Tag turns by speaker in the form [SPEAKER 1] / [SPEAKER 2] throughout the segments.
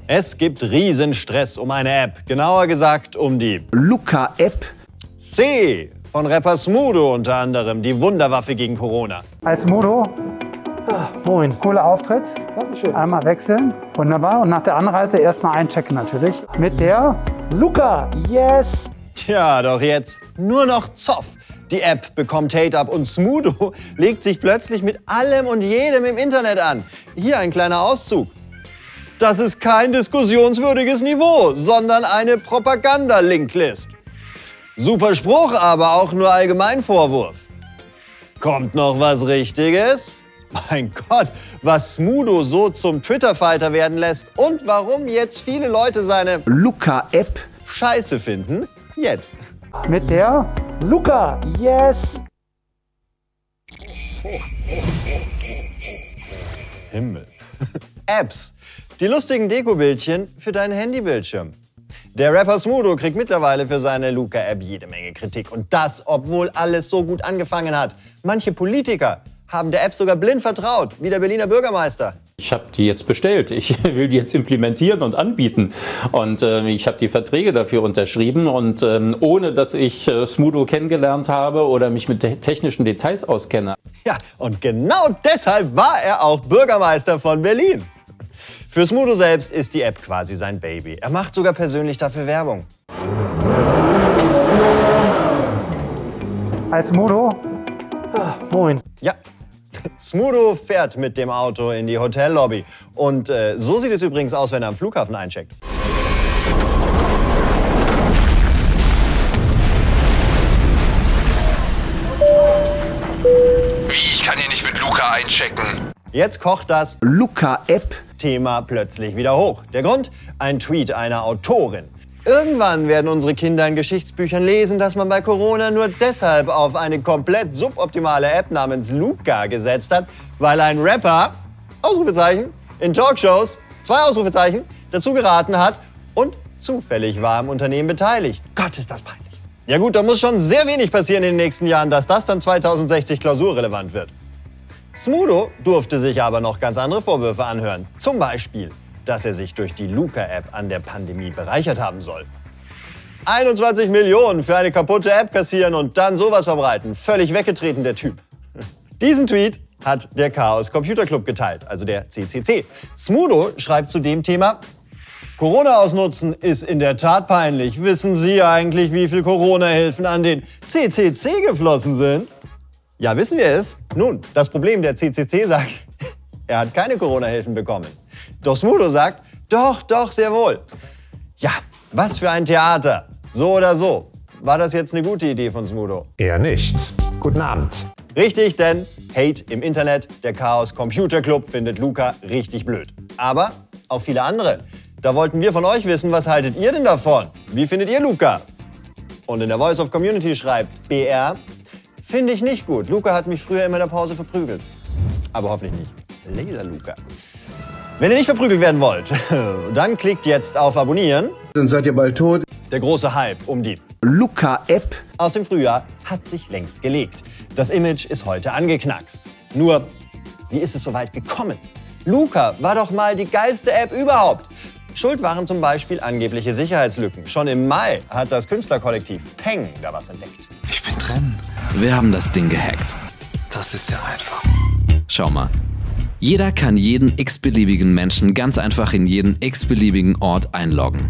[SPEAKER 1] Es gibt Riesenstress um eine App, genauer gesagt um die
[SPEAKER 2] Luca-App.
[SPEAKER 1] C von Rapper Smudo unter anderem, die Wunderwaffe gegen Corona.
[SPEAKER 3] Als Smudo,
[SPEAKER 2] Moin.
[SPEAKER 3] cooler Auftritt.
[SPEAKER 2] Dankeschön.
[SPEAKER 3] Einmal wechseln, wunderbar. Und nach der Anreise erstmal einchecken natürlich. Mit der
[SPEAKER 2] Luca, yes.
[SPEAKER 1] Tja, doch jetzt nur noch Zoff. Die App bekommt Hate ab und Smudo legt sich plötzlich mit allem und jedem im Internet an. Hier ein kleiner Auszug. Das ist kein diskussionswürdiges Niveau, sondern eine Propaganda-Linklist. Super Spruch, aber auch nur Allgemeinvorwurf. Kommt noch was Richtiges? Mein Gott, was Smudo so zum Twitter-Fighter werden lässt und warum jetzt viele Leute seine
[SPEAKER 2] Luca-App.
[SPEAKER 1] Scheiße finden, jetzt.
[SPEAKER 3] mit der
[SPEAKER 2] Luca, yes.
[SPEAKER 1] Himmel. Apps. Die lustigen Dekobildchen für deinen Handybildschirm. Der Rapper Smudo kriegt mittlerweile für seine Luca-App jede Menge Kritik. Und das, obwohl alles so gut angefangen hat. Manche Politiker haben der App sogar blind vertraut, wie der Berliner Bürgermeister.
[SPEAKER 4] Ich habe die jetzt bestellt. Ich will die jetzt implementieren und anbieten. Und ich habe die Verträge dafür unterschrieben. Und ohne, dass ich Smudo kennengelernt habe oder mich mit technischen Details auskenne.
[SPEAKER 1] Ja, und genau deshalb war er auch Bürgermeister von Berlin. Für Smudo selbst ist die App quasi sein Baby. Er macht sogar persönlich dafür Werbung.
[SPEAKER 3] als Smudo.
[SPEAKER 2] Moin.
[SPEAKER 1] Ja, Smudo fährt mit dem Auto in die Hotellobby. Und so sieht es übrigens aus, wenn er am Flughafen eincheckt.
[SPEAKER 5] Wie, ich kann hier nicht mit Luca einchecken.
[SPEAKER 1] Jetzt kocht das
[SPEAKER 2] Luca-App.
[SPEAKER 1] Thema plötzlich wieder hoch. Der Grund? Ein Tweet einer Autorin. Irgendwann werden unsere Kinder in Geschichtsbüchern lesen, dass man bei Corona nur deshalb auf eine komplett suboptimale App namens Luca gesetzt hat, weil ein Rapper, Ausrufezeichen, in Talkshows, 2 Ausrufezeichen, dazu geraten hat und zufällig war am Unternehmen beteiligt. Gott, ist das peinlich. Ja gut, da muss schon sehr wenig passieren in den nächsten Jahren, dass das dann 2060 klausurrelevant wird. Smudo durfte sich aber noch ganz andere Vorwürfe anhören. Zum Beispiel, dass er sich durch die Luca-App an der Pandemie bereichert haben soll. 21 Millionen für eine kaputte App kassieren und dann sowas verbreiten. Völlig weggetreten, der Typ. Diesen Tweet hat der Chaos Computer Club geteilt, also der CCC. Smudo schreibt zu dem Thema: Corona ausnutzen ist in der Tat peinlich. Wissen Sie eigentlich, wie viel Corona-Hilfen an den CCC geflossen sind? Ja, wissen wir es. Nun, das Problem, der CCC sagt, er hat keine Corona-Hilfen bekommen. Doch Smudo sagt, doch, sehr wohl. Ja, was für ein Theater. So oder so. War das jetzt eine gute Idee von Smudo?
[SPEAKER 6] Eher nicht. Guten Abend.
[SPEAKER 1] Richtig, denn Hate im Internet, der Chaos Computer Club findet Luca richtig blöd. Aber auch viele andere. Da wollten wir von euch wissen, was haltet ihr denn davon? Wie findet ihr Luca? Und in der Voice of Community schreibt BR, finde ich nicht gut. Luca hat mich früher immer in der Pause verprügelt. Aber hoffentlich nicht. Laser Luca. Wenn ihr nicht verprügelt werden wollt, dann klickt jetzt auf Abonnieren.
[SPEAKER 7] Dann seid ihr bald tot.
[SPEAKER 1] Der große Hype um die
[SPEAKER 2] Luca-App.
[SPEAKER 1] aus dem Frühjahr hat sich längst gelegt. Das Image ist heute angeknackst. Nur, wie ist es so weit gekommen? Luca war doch mal die geilste App überhaupt. Schuld waren zum Beispiel angebliche Sicherheitslücken. Schon im Mai hat das Künstlerkollektiv Peng da was entdeckt.
[SPEAKER 8] Ich bin drin. Wir haben das Ding gehackt.
[SPEAKER 5] Das ist ja einfach.
[SPEAKER 8] Schau mal. Jeder kann jeden x-beliebigen Menschen ganz einfach in jeden x-beliebigen Ort einloggen.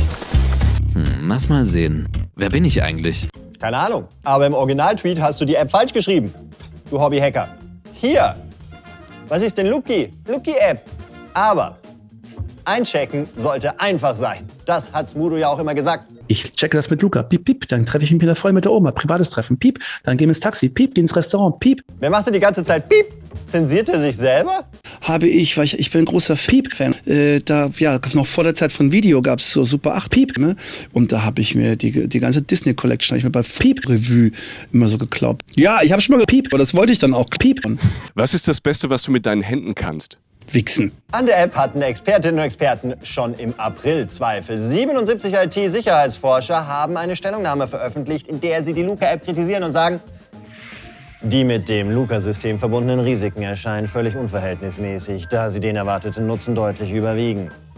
[SPEAKER 8] Lass mal sehen. Wer bin ich eigentlich?
[SPEAKER 1] Keine Ahnung, aber im Originaltweet hast du die App falsch geschrieben. Du Hobbyhacker. Hier. Was ist denn Luki? Luki-App. Aber einchecken sollte einfach sein. Das hat Smudo ja auch immer gesagt.
[SPEAKER 9] Ich checke das mit Luca. Piep, piep. Dann treffe ich mich mit der Freundin, mit der Oma. Privates Treffen. Piep. Dann gehen wir ins Taxi. Piep. Gehen ins Restaurant. Piep.
[SPEAKER 1] Wer machte die ganze Zeit Piep? Zensiert er sich selber?
[SPEAKER 10] Habe ich, weil ich bin ein großer Piep-Fan. Noch vor der Zeit von Video gab es so Super 8 Piep. Ne? Und da habe ich mir die ganze Disney-Collection, habe ich mir bei Piep-Revue immer so geklaut. Ja, ich habe schon mal gepiept, aber das wollte ich dann auch piepen.
[SPEAKER 11] Was ist das Beste, was du mit deinen Händen kannst?
[SPEAKER 10] Wichsen.
[SPEAKER 1] An der App hatten Expertinnen und Experten schon im April Zweifel. 77 IT-Sicherheitsforscher haben eine Stellungnahme veröffentlicht, in der sie die Luca-App kritisieren und sagen, die mit dem Luca-System verbundenen Risiken erscheinen völlig unverhältnismäßig, da sie den erwarteten Nutzen deutlich überwiegen.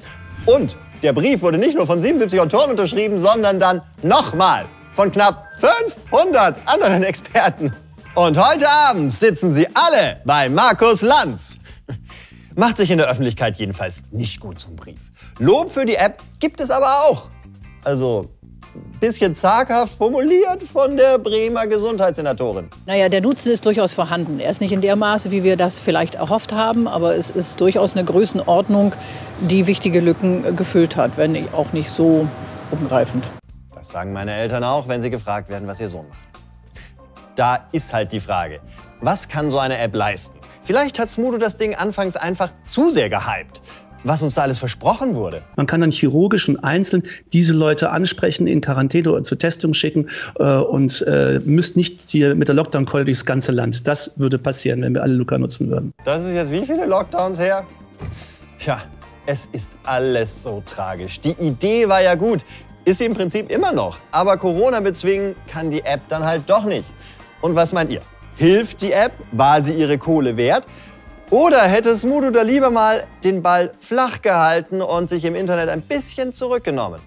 [SPEAKER 1] Und der Brief wurde nicht nur von 77 Autoren unterschrieben, sondern dann nochmal von knapp 500 anderen Experten. Und heute Abend sitzen sie alle bei Markus Lanz. Macht sich in der Öffentlichkeit jedenfalls nicht gut zum Brief. Lob für die App gibt es aber auch. Also ein bisschen zaghaft formuliert von der Bremer Gesundheitssenatorin.
[SPEAKER 7] Naja, der Nutzen ist durchaus vorhanden. Er ist nicht in der Maße, wie wir das vielleicht erhofft haben, aber es ist durchaus eine Größenordnung, die wichtige Lücken gefüllt hat, wenn auch nicht so umgreifend.
[SPEAKER 1] Das sagen meine Eltern auch, wenn sie gefragt werden, was ihr Sohn macht. Da ist halt die Frage, was kann so eine App leisten? Vielleicht hat Smudo das Ding anfangs einfach zu sehr gehypt, was uns da alles versprochen wurde.
[SPEAKER 9] Man kann dann chirurgisch und einzeln diese Leute ansprechen, in Quarantäne oder zur Testung schicken und müsst nicht hier mit der Lockdown-Keule durchs ganze Land. Das würde passieren, wenn wir alle Luca nutzen würden.
[SPEAKER 1] Das ist jetzt wie viele Lockdowns her? Tja, es ist alles so tragisch. Die Idee war ja gut, ist sie im Prinzip immer noch. Aber Corona bezwingen kann die App dann halt doch nicht. Und was meint ihr? Hilft die App? War sie ihre Kohle wert? Oder hätte Smudo da lieber mal den Ball flach gehalten und sich im Internet ein bisschen zurückgenommen?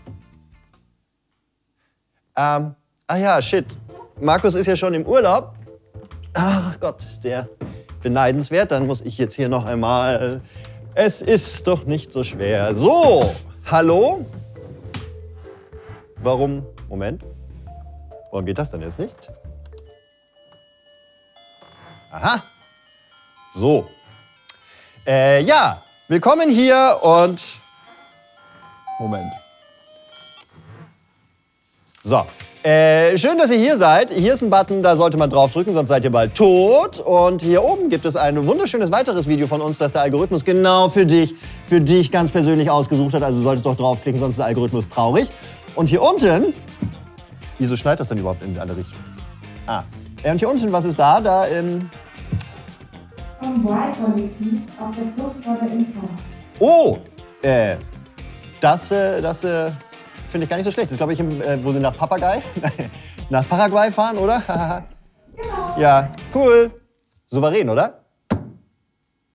[SPEAKER 1] Ah ja, shit. Markus ist ja schon im Urlaub. Ach Gott, ist der beneidenswert. Dann muss ich jetzt hier noch einmal... Es ist doch nicht so schwer. So, hallo? Warum? Moment. Warum geht das denn jetzt nicht? Aha. So. Ja, willkommen hier und... Moment. So. Schön, dass ihr hier seid. Hier ist ein Button, da sollte man drauf drücken, sonst seid ihr bald tot. Und hier oben gibt es ein wunderschönes weiteres Video von uns, das der Algorithmus genau für dich ganz persönlich ausgesucht hat. Also solltest du doch draufklicken, sonst ist der Algorithmus traurig. Und hier unten... Wieso schneit das denn überhaupt in alle Richtungen? Ah. Und hier unten, was ist da? Da im...
[SPEAKER 12] Vom Y-Kollektiv auf der Flucht vor der Impfung.
[SPEAKER 1] Oh! Das finde ich gar nicht so schlecht. Das ist, glaube ich, wo sie nach Papagei? Nach Paraguay fahren, oder? Genau. Ja, cool. Souverän, oder?